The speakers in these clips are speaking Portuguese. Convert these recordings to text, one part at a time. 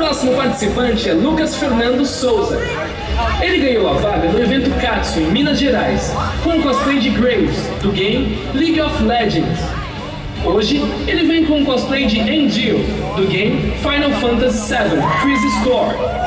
próximo participante é Lucas Fernando Souza. Ele ganhou a vaga no evento Katsu em Minas Gerais, com o cosplay de Graves, do game League of Legends. Hoje, ele vem com o cosplay de Angel, do game Final Fantasy VII Crisis Core.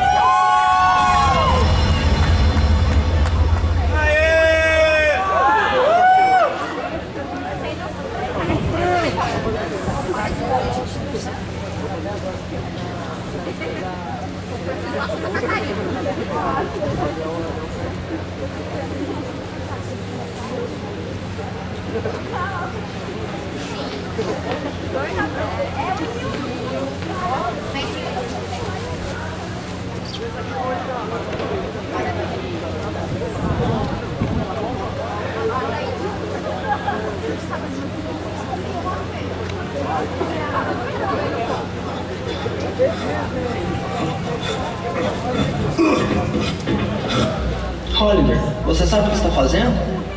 Hollinger, você sabe o que está fazendo?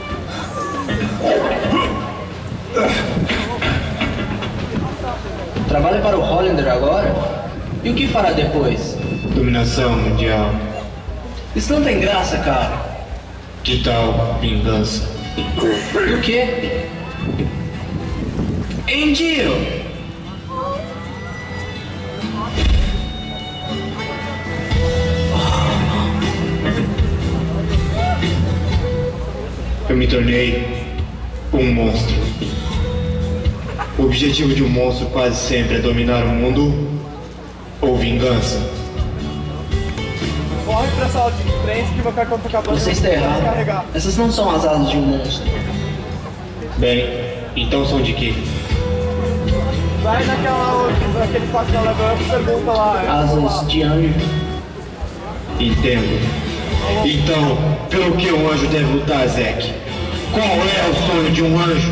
Trabalha para o Hollinger agora? E o que fará depois? Dominação mundial. Isso não tem graça, cara. Que tal vingança? E o quê? Angel! Eu me tornei um monstro. O objetivo de um monstro quase sempre é dominar o mundo ou vingança. Corre pra sala de imprensa que meu cartão tá acabando. Você está errado. Essas não são as asas de um monstro. Bem, então são de quê? Vai naquele quarto da lagoa e pergunta lá. Asas de anjo. Entendo. Então, pelo que um anjo deve lutar, Zack? Qual é o sonho de um anjo?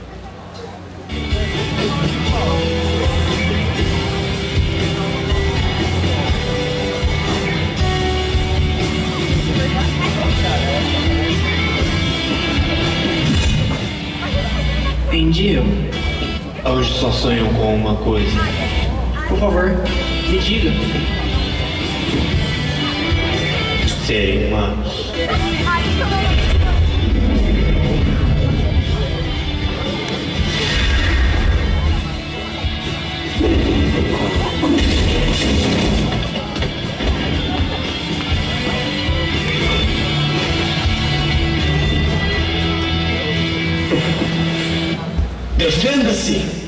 Angel, Anjos só sonham com uma coisa. por favor, me diga. Serem humanos. Defenda-se!